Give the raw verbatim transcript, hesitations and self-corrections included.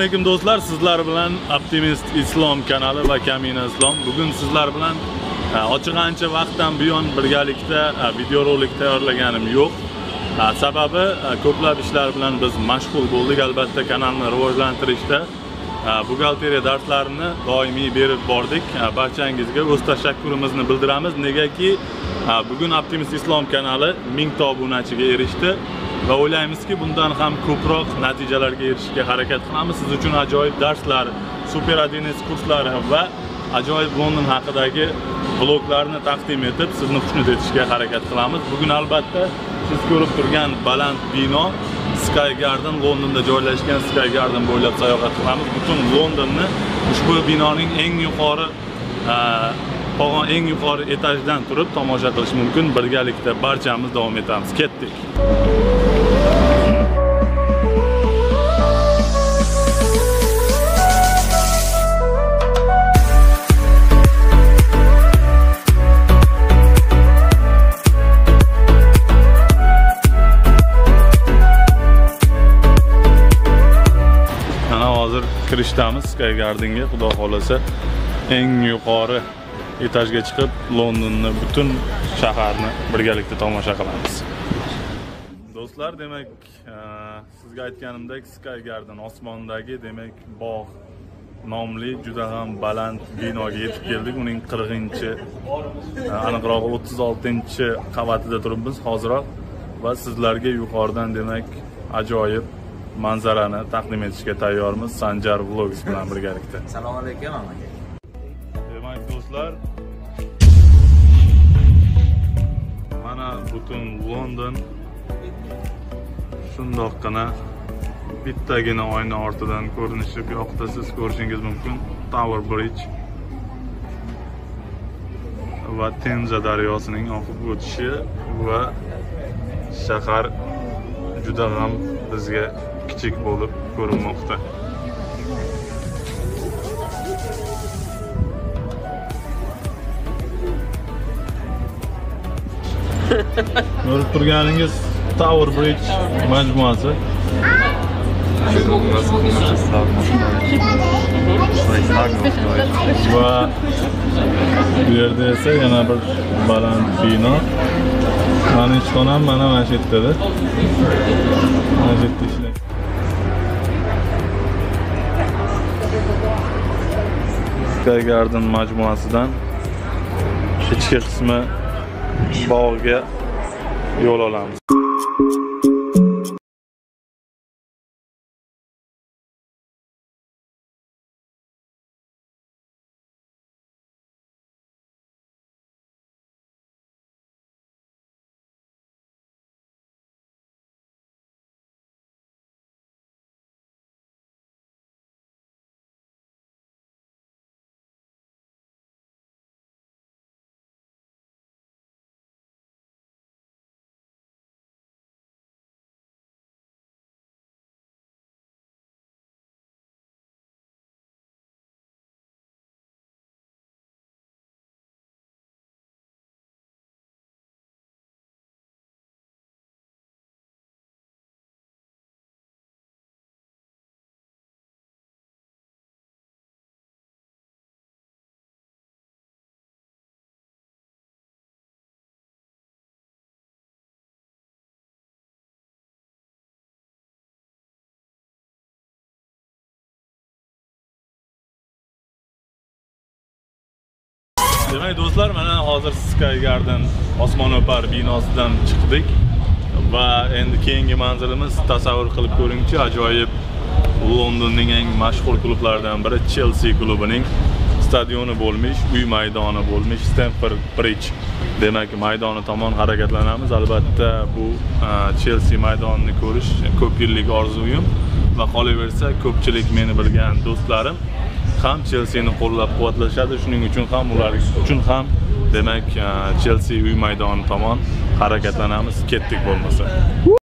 alaykum do'stlar, sizlar bilan Optimist Islom kanali va Kamina Islom. Bugun sizlar bilan ochiq ancha vaqtdan buyon birgalikda videorolik tayyorlaganim yo'q. Sababi ko'plab ishlar bilan biz mashg'ul bo'ldik. Albatta kanalni rivojlantirishda buxgalteriya darslarini doimiy berib bordik. Barchangizga o'z tashakkurimizni bildiramiz. Negaki bugun Optimist Islom kanali ming ta obunachiga erishdi va o'ylaymizki bundan ham ko'proq natijalarga erishishga harakat qilamiz. Siz uchun ajoyib darslar, super adines kurslari va ajoyib London haqidagi vloglarni taqdim etib, sizni xushnud etishga harakat qilamiz. Bugun albatta siz ko'rib turgan baland bino Sky Garden, Londonda joylashgan Sky Garden bo'ylab sayohat qilamiz. Butun Londonni ushbu binoning eng yuqori pog'on eng yuqori etajdan turib tomosha qilish mumkin. Birgalikda barchamiz davom etamiz. Ketdik. Hozir kirishdamiz Sky Gardenga. Xudo xolasa eng yuqori etajga chiqib Londonni, butun shaharni birgalikda tomosha qilamiz. Do'stlar, demak, sizga aytganimdek Sky Garden osmondagi, demak, bog' nomli juda ham baland binoga yetib keldik. Uning qirqinchi, aniqroq o'ttiz oltinchi qavatida turibmiz hoziroq va sizlarga yuqoridan, demak, ajoyib manzarani taqdim etishga tayyormiz Sanjar Vlogs bilan birgalikda. Assalomu alaykum aka. Demak do'stlar, mana butun London shundoqqina bittagina oyna ortidan ko'rinishi, bu yoqda siz ko'rishingiz mumkin Tower Bridge va Temza daryosining oqib o'tishi va shahar juda ham bizga kichik bo'lib ko'rinmoqda. Ko'rib turganingiz Tower Bridge majmuasi. Va bu yerda esa yana bir baland bino. Mana ishxona ham mana mana shu yerda. Mana shu yerda ishlaydi. Sky Garden majmuasidan ichki qismi bog'ga yo'l olamiz. Demak do'stlar, mana hozir Sky Garden osmono'par binosidan chiqdik va endi keyingi manzilimiz, tasavvur qilib ko'ringchi, ajoyib Londonning eng mashhur klublaridan biri Chelsea klubining stadioni bo'lmish, uy maydoni bo'lmish Stamford Bridge, demak maydoni tomon harakatlanamiz. Albatta bu Chelsea maydonini ko'rish ko'p yillik orzuyim va qolaversa ko'pchilik meni bilgan do'stlarim ham Chelsea'ni qo'llab-quvvatlashadi. Shuning uchun ham ular uchun ham demak Chelsea uy maydoni tomon harakatlanamiz. Ketdik bo'lmasa.